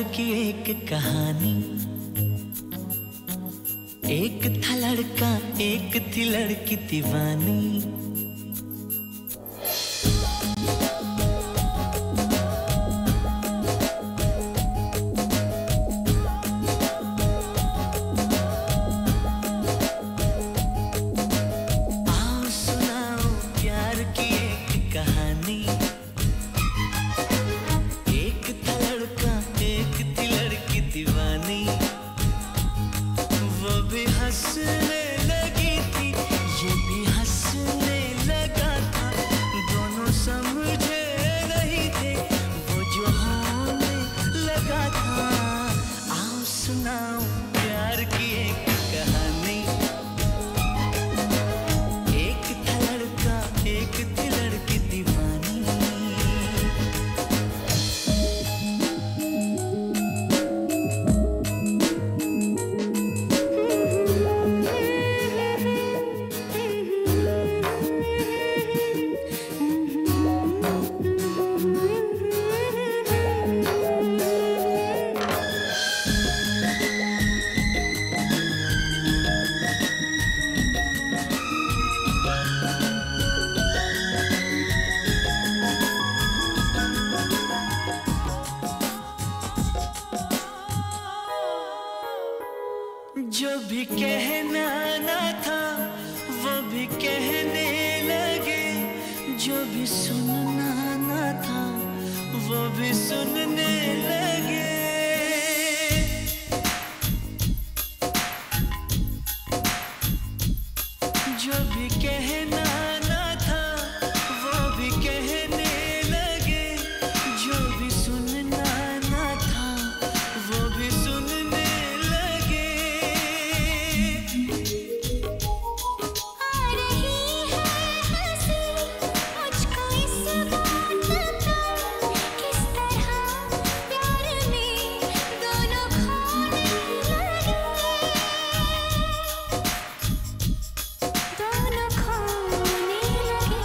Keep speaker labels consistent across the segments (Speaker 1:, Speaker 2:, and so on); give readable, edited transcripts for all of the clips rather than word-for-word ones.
Speaker 1: की एक कहानी। एक था लड़का, एक थी लड़की दीवानी। आओ सुनाओ प्यार की एक कहानी। एक था लड़का, एक थी लड़की दीवानी। वो भी हंसने लगी थी, ये भी हंसने लगा था। दोनों समझे नहीं थे, वो जो होने लगा था। आओ सुनाओ प्यार की एक कहानी। एक था लड़का, एक थी लड़की दीवानी। जो भी कहना ना था वो भी कहने लगे। जो भी सुनना ना था वो भी सुनने लगे। जो भी कहना ना था वो भी कहने लगे। जो भी सुनना ना था वो भी सुनने लगे।
Speaker 2: आ रही है हंसी मुझको इस बात का, किस तरह प्यार में दोनों खोने लगे। दोनों खोने लगे।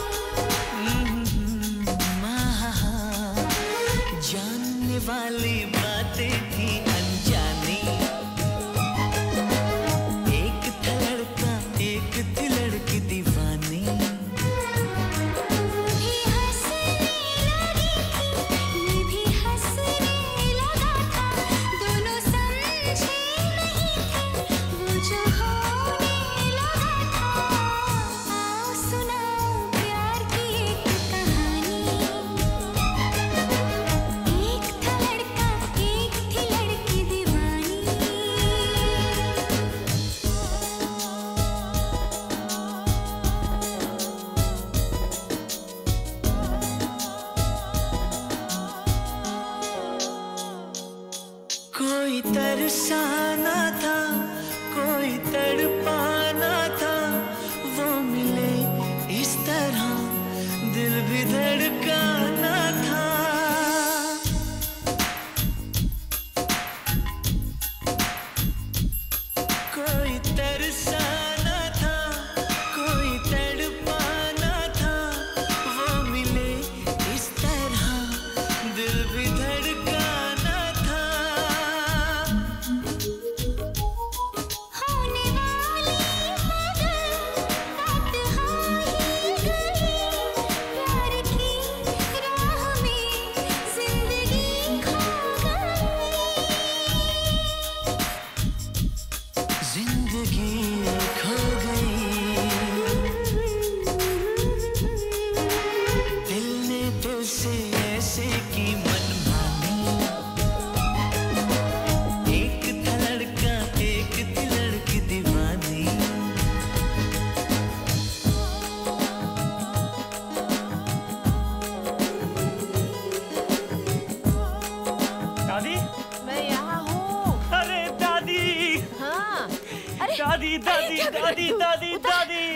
Speaker 1: जानने वाली बातें थी अनजानी। एक था लड़का, एक थी लड़की दीवानी।
Speaker 2: वो भी हंसने लगी थी, ये भी हंसने लगा था। दोनों समझे नहीं थे, वो जो होने लगा था। आओ सुनाओ प्यार की एक कहानी। एक था लड़का, एक थी लड़की दीवानी।
Speaker 1: कोई तरसाना था, कोई तड़पाना था। वो मिले इस तरह दिल भी धड़काना था। कोई तरसाना था, कोई तड़पाना था। वो मिले इस तरह दिल भी धड़काना था।
Speaker 2: होने वाली मगर बात हो ही गई। प्यार की राह में जिंदगी खो गई।
Speaker 1: जिंदगी खो गई। दिल ने दिल से ऐसे की मनमानी। एक था लड़का, एक थी लड़की दीवानी।
Speaker 3: दादी,
Speaker 4: मैं यहाँ हूँ।
Speaker 3: अरे दादी,
Speaker 4: हाँ, अरे
Speaker 3: दादी दादी
Speaker 4: क्या कर
Speaker 3: दादी
Speaker 4: रही हो?
Speaker 3: दादी
Speaker 4: उतार।
Speaker 3: दादी